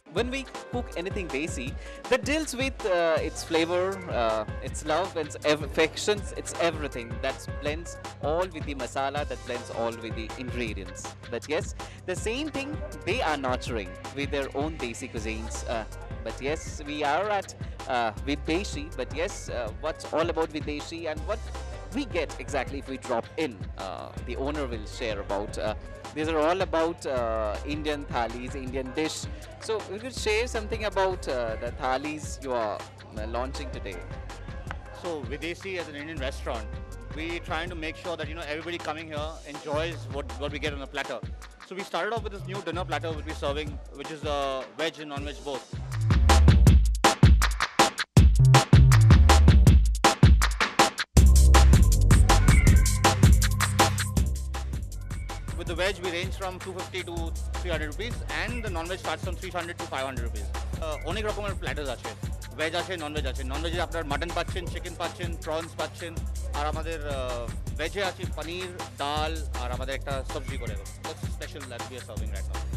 When we cook anything desi, that deals with its flavor, its love, its affections, its everything. That blends all with the masala, that blends all with the ingredients. But yes, the same thing they are nurturing with their own desi cuisines. But yes, we are at Videshi. But yes, what's all about Videshi and what we get exactly if we drop in. The owner will share about. These are all about Indian thalis, Indian dish. So we could share something about the thalis you are launching today. So Videshi as an Indian restaurant, we trying to make sure that everybody coming here enjoys what we get on a platter. So we started off with this new dinner platter we'll be serving, which is veg and non-veg both. With the veg, we range from 250 to 300 rupees, and the non-veg starts from 300 to 500 rupees. অনেক রকমের প্ল্যাটার্স আছে, veg আছে, non-veg আছে। নন-ভেজে আপনার mutton পাচ্ছেন, chicken পাচ্ছেন, prawns পাচ্ছেন, আর আমাদের ভেজে আছে পনির, ডাল, আর আমাদের একটা সবজি করে। That's special that we are serving right now.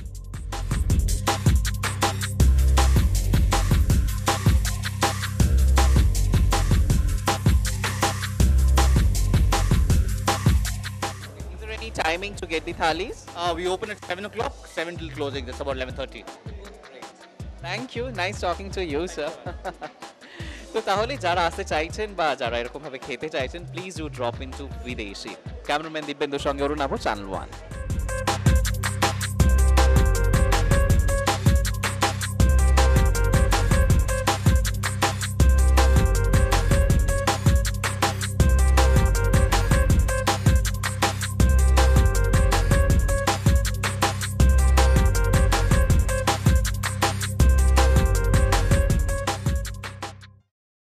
Is there any timing to get the thalis? We open at 7 o'clock, 7 till closing. That's about 11:30. Thank you. Nice talking to you, sir. তো তাহলে যারা আসতে চাইছেন বা যারা এরকম ভাবে খেতে চাইছেন, প্লিজ ডু ড্রপ ইনটু বিদেশি। ক্যামেরাম্যান দিব্যেন্দুর সঙ্গে অরুণ আবু, চ্যানেল 1।